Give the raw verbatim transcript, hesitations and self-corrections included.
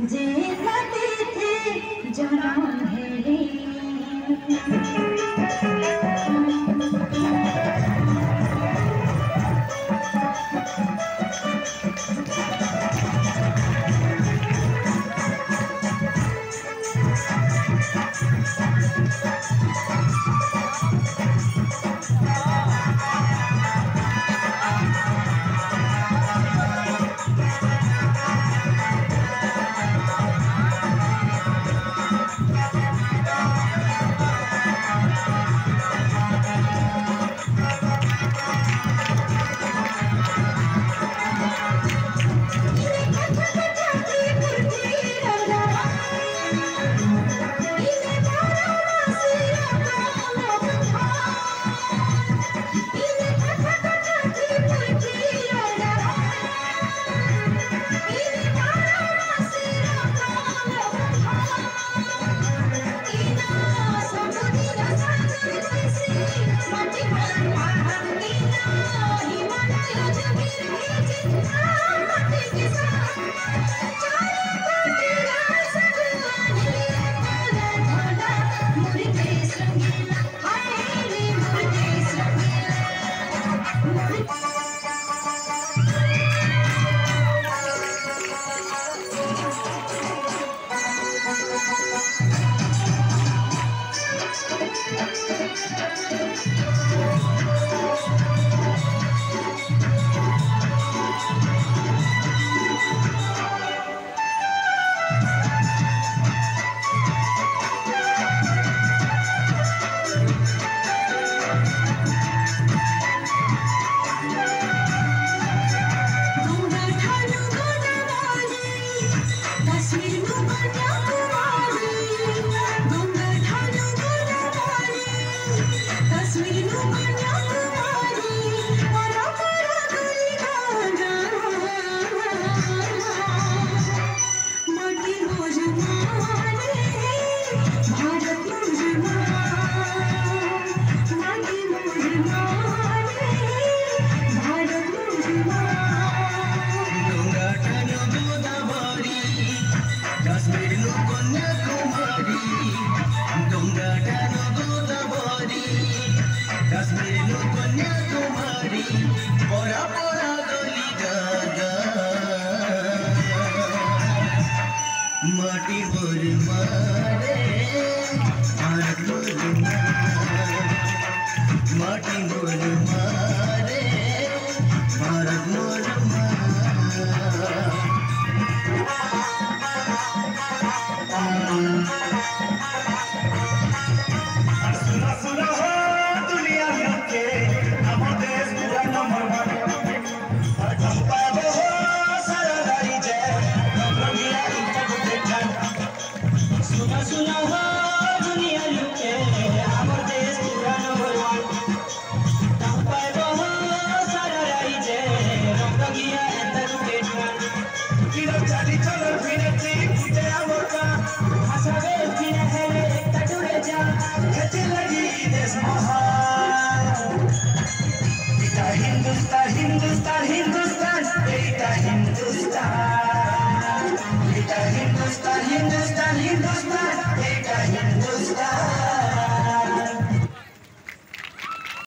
जे नदी थे जन्म है रे। माटी मोर मारे भारत मोर माटी मोर मारे भारत मोर सुना सुना हो दुनिया के हम देश पूरा नंबर वन पाबो हो सारा दाई जय रंगिया सुना सुना हो दुनिया लुके हमर देश पूरा नंबर वन पाबो हो सारा दाई जय रंगिया किलो चाली चलो फिरती फुटे आवका हसावे फिर हेले तटुरे जा हेते लगी देश महान पिता हिंदुस्तान